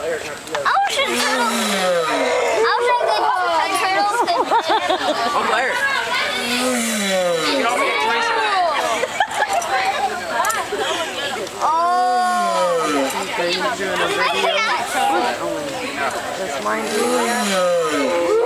Ocean turtles. I was thinking turtles could. Oh, Blair. Oh. That's mine.